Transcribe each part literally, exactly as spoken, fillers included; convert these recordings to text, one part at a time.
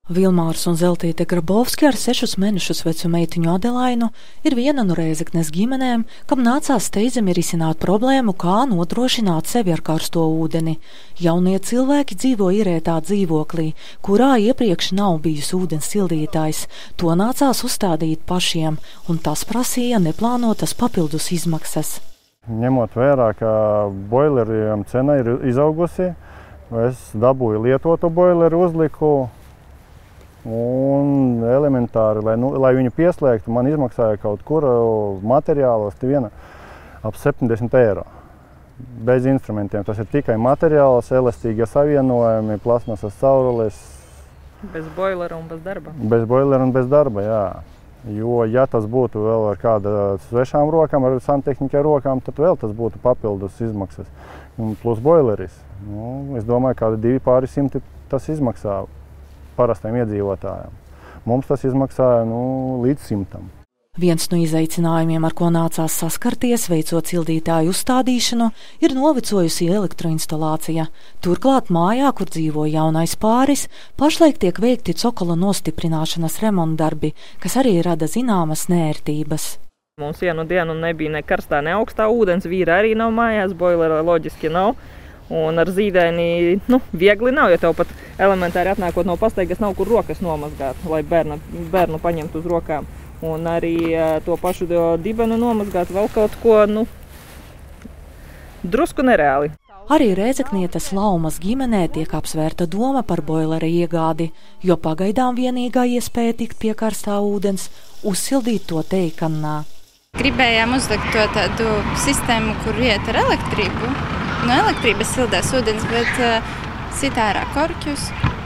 Vilmārs un Zeltīte Grabovski ar sešus mēnešus vecu meitiņu Adelainu ir viena no Rēzeknes ģimenēm, kam nācās steidzami risināt problēmu, kā nodrošināt sevi ar karsto ūdeni. Jaunie cilvēki dzīvo īrētā dzīvoklī, kurā iepriekš nav bijis ūdens sildītājs. To nācās uzstādīt pašiem, un tas prasīja neplānotas papildus izmaksas. Ņemot vērā, ka boileriem cena ir izaugusi, es dabūju lietotu boileru uzliku. Un elementāri, lai, nu, lai viņu pieslēgtu, man izmaksāja kaut kur materiālos viena ap septiņdesmit eiro. Bez instrumentiem. Tas ir tikai materiāls, elastīgie savienojumi, plasmasas caurules. Bez boilera un bez darba. Bez boilera un bez darba, jā. Jo, ja tas būtu vēl ar kāda svešām rokām, ar santehniķa rokām, tad vēl tas būtu papildus izmaksas. Un plus boileris. Nu, es domāju, kādi divi pāri simti tas izmaksā parastajiem iedzīvotājiem. Mums tas izmaksāja nu, līdz simtam. Viens no izaicinājumiem, ar ko nācās saskarties, veicot sildītāju uzstādīšanu, ir novecojusi elektroinstalācija. Turklāt mājā, kur dzīvo jaunais pāris, pašlaik tiek veikti cokola nostiprināšanas remontdarbi, kas arī rada zināmas nērtības. Mums vienu dienu nebija ne karstā, ne augstā ūdens, vīra arī nav mājās, boilera loģiski nav. Un ar zīdaini, nu, viegli nav, jo tev pat elementāri atnākot no pastaigas nav kur rokas nomazgāt, lai bērnu, bērnu paņemtu uz rokām. Un arī to pašu dibenu nomazgāt, vēl kaut ko, nu, drusku nereāli. Arī Rēzeknietes Laumas ģimenē tiek apsvērta doma par boilera iegādi, jo pagaidām vienīgā iespēja tikt pie karstā ūdens – uzsildīt to teikannā. Gribējām uzlikt to tādu sistēmu, kur iet ar elektrību. No elektrības sildās ūdens, bet uh, sit ārā korķus.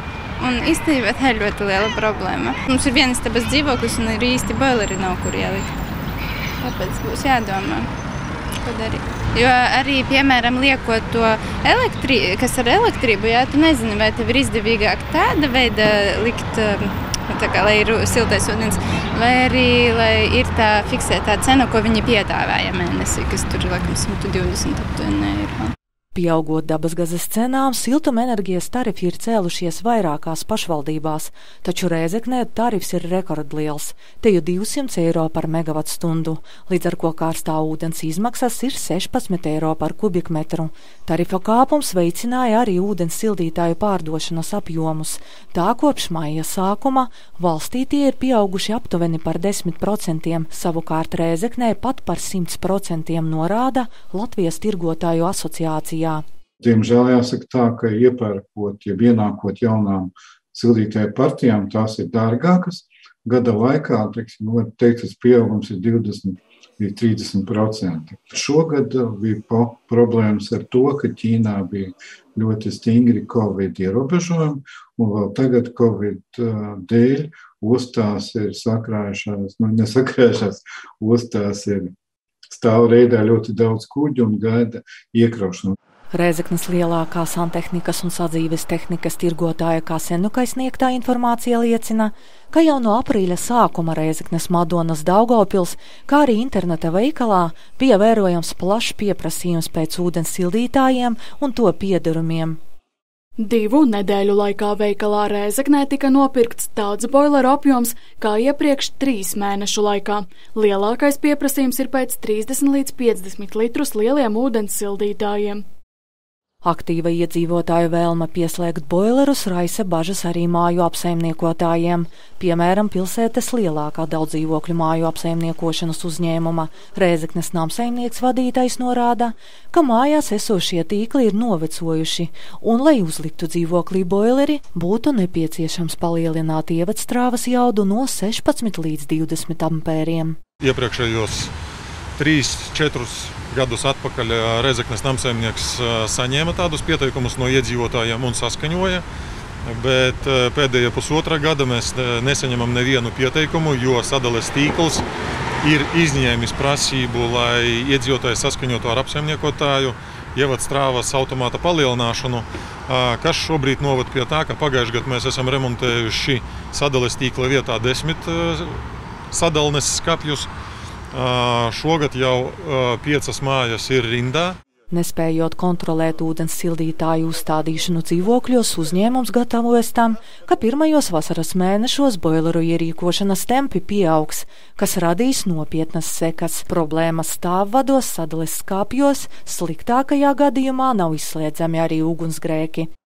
Un īstenībā tā ir ļoti liela problēma. Mums ir viens tabas dzīvoklis un ir īsti boileri nav, kur ielikt. Tāpēc būs jādomā, ko darīt. Jo arī, piemēram, liekot to elektrību, kas ar elektrību, jā, tu nezini, vai tev ir izdevīgāk tāda veida likt, tā kā, lai ir siltais ūdens, vai arī, lai ir tā fiksētā cena, ko viņi piedāvāja mēnesī, kas tur, laikam, simt divdesmit aptuveni eiro. Pieaugot dabasgazas cenām, siltumenerģijas tarifi ir cēlušies vairākās pašvaldībās, taču Rēzeknē tarifs ir rekordliels, te jau divsimt eiro par megavatstundu, līdz ar ko karstā ūdens izmaksas ir sešpadsmit eiro par kubikmetru. Tarifa kāpums veicināja arī ūdens sildītāju pārdošanas apjomus. Tā kopš maija sākuma valstī tie ir pieauguši aptuveni par desmit procentiem, savukārt Rēzeknē pat par simt procentiem norāda Latvijas tirgotāju asociācija. Diemžēl jāsaka tā, ka iepērkot, ja ienākot jaunām sildītāju partijām, tās ir dārgākas. Gada laikā, teiksim, teikt, tas pieaugums ir divdesmit līdz trīsdesmit procenti. Šogad bija problēmas ar to, ka Ķīnā bija ļoti stingri Covid ierobežojumi, un vēl tagad Covid dēļ ostās ir sakrājušās, nu nesakrājušās, ostās ir stāv reidā ļoti daudz kuģu un gaida iekraušanu. Rēzeknes lielākā santehnikas un sadzīves tehnikas tirgotāja Kasenukai sniegtā informācija liecina, ka jau no aprīļa sākuma Rēzeknes Madonas Daugavpils, kā arī interneta veikalā, bija vērojams plašs pieprasījums pēc ūdens sildītājiem un to piederumiem. Divu nedēļu laikā veikalā Rēzeknē tika nopirkts tāds boileru apjoms, kā iepriekš trīs mēnešu laikā. Lielākais pieprasījums ir pēc trīsdesmit līdz piecdesmit litrus lieliem ūdens sildītājiem. Aktīva iedzīvotāju vēlme pieslēgt boilerus raisa bažas arī māju apsaimniekotājiem. Piemēram, pilsētas lielākā daudzdzīvokļu māju apsaimniekošanas uzņēmuma Rēzeknes namsaimnieks vadītājs norāda, ka mājās esošie tīkli ir novecojuši, un, lai uzliktu dzīvoklī boileri, būtu nepieciešams palielināt ievadstrāvas jaudu no sešpadsmit līdz divdesmit ampēriem. Iepriekšējos trīs, četrus gadus atpakaļ Rēzeknes namsaimnieks saņēma tādus pieteikumus no iedzīvotājiem un saskaņoja, bet pēdējā pusotra gada mēs nesaņemam nevienu pieteikumu, jo sadales tīkls ir izņēmis prasību, lai iedzīvotāji saskaņotu ar apsaimniekotāju ievadstrāvas automāta palielināšanu, kas šobrīd novad pie tā, ka pagājušajā gadā mēs esam remontējuši sadales tīkla vietā desmit sadalnes skapjus. Šogad jau piecas mājas ir rindā. Nespējot kontrolēt ūdens sildītāju uzstādīšanu dzīvokļos, uzņēmums gatavojas tam, ka pirmajos vasaras mēnešos boileru ierīkošanas tempi pieaugs, kas radīs nopietnas sekas. Problēmas stāvvados, sadales skāpjos, sliktākajā gadījumā nav izslēdzami arī ugunsgrēki.